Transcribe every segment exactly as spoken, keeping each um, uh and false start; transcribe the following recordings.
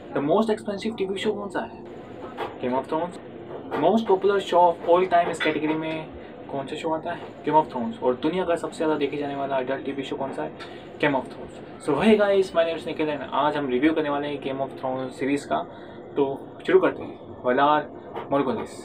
The most expensive TV show कौन सा है? Game of Thrones. Most popular show of all time इस category में कौन सा शो आता है? Game of Thrones. और दुनिया का सबसे ज़्यादा देखे जाने वाला अडल्ट टीवी शो कौन सा है? Game of Thrones. सो वही guys, my name is Nikhil and आज हम रिव्यू करने वाले हैं गेम ऑफ थ्रोन्स सीरीज़ का। तो शुरू करते हैं। Valar Morghulis.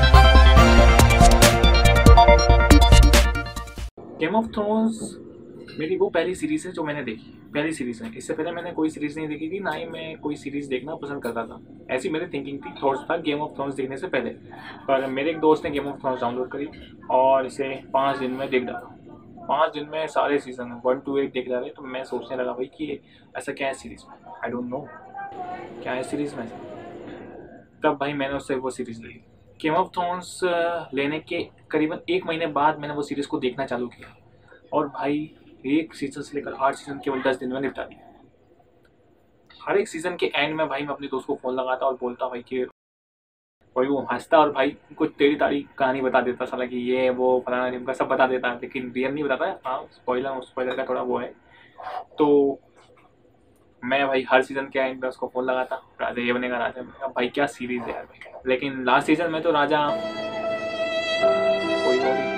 Game of Thrones मेरी वो पहली सीरीज़ है जो मैंने देखी, पहली सीरीज़ है। इससे पहले मैंने कोई सीरीज़ नहीं देखी थी, ना ही मैं कोई सीरीज़ देखना पसंद करता था। ऐसी मेरी थिंकिंग थी, थॉट्स था गेम ऑफ थ्रोन्स देखने से पहले। पर मेरे एक दोस्त ने गेम ऑफ थ्रोन्स डाउनलोड करी और इसे पाँच दिन में देख डाला। पाँच दिन में सारे सीज़न वन टू एट देख डाले। तो मैं सोचने लगा भाई कि ऐसा क्या है सीरीज़ में, आई डोंट नो क्या है सीरीज़ में। तब भाई मैंने उससे वो सीरीज़ ली। गेम ऑफ थ्रोन्स लेने के करीबन एक महीने बाद मैंने वो सीरीज़ को देखना चालू किया और भाई एक सीज़न से लेकर आठ सीज़न केवल दस दिन में निपटा दिया। हर एक सीज़न के एंड में भाई मैं अपने दोस्त को फ़ोन लगाता और बोलता भाई कि भाई वो हंसता और भाई कुछ तेरी तारी कहानी बता देता साला कि ये वो फलाना ढिमका सब बता देता, लेकिन रियल नहीं बताता है। हाँ, स्पॉइलर स्पॉइलर का थोड़ा वो है। तो मैं भाई हर सीज़न के एंड में उसको फ़ोन लगाता, राजा ये बनेगा राजा बनेगा। भाई क्या सीरीज़ है यार भाई। लेकिन लास्ट सीज़न में तो राजा कोई होगी।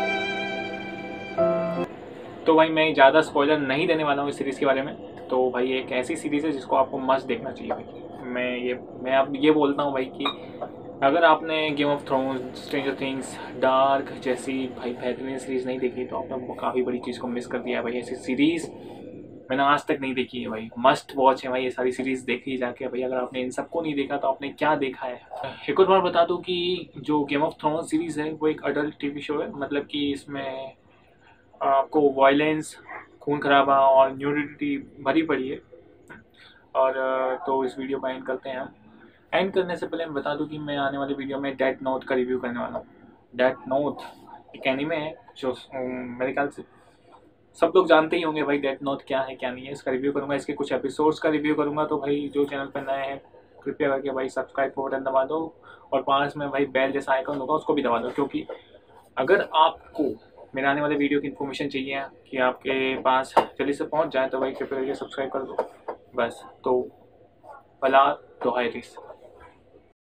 तो भाई मैं ज़्यादा स्पॉइलर नहीं देने वाला हूँ इस सीरीज़ के बारे में। तो भाई एक ऐसी सीरीज़ है जिसको आपको मस्ट देखना चाहिए भाई। मैं ये मैं अब ये बोलता हूँ भाई कि अगर आपने Game of Thrones, Stranger Things, Dark जैसी भाई बेहतरीन सीरीज़ नहीं देखी तो आपने काफ़ी बड़ी चीज़ को मिस कर दिया है भाई। ऐसी सीरीज़ मैंने आज तक नहीं देखी है भाई। मस्ट वॉच है भाई ये सारी सीरीज़ देखी जाके भाई। अगर आपने इन सबको नहीं देखा तो आपने क्या देखा है। एक और बार बता दूँ कि जो गेम ऑफ थ्रोन्स सीरीज़ है वो एक अडल्ट टीवी शो है। मतलब कि इसमें आपको वायलेंस, खून खराबा और न्यूडिटी भरी पड़ी है। और तो इस वीडियो को एंड करते हैं हम। एंड करने से पहले मैं बता दूं कि मैं आने वाली वीडियो में डेथ नोट का रिव्यू करने वाला हूँ। डेथ नोट एक एनीमे है जो मेरे ख्याल से सब लोग जानते ही होंगे भाई डेथ नोट क्या है क्या नहीं है। इसका रिव्यू करूँगा, इसके कुछ एपिसोड्स का रिव्यू करूँगा। तो भाई जो चैनल पर नए हैं कृपया करके भाई सब्सक्राइब का बटन दबा दो और पास में भाई बेल जैसा आइकन होगा उसको भी दबा दो। क्योंकि अगर आपको मेरे आने वाले वीडियो की इन्फॉर्मेशन चाहिए कि आपके पास जल्दी से पहुंच जाए तो भाई कृपया करके सब्सक्राइब कर दो बस। तो भला तो हाय रिस।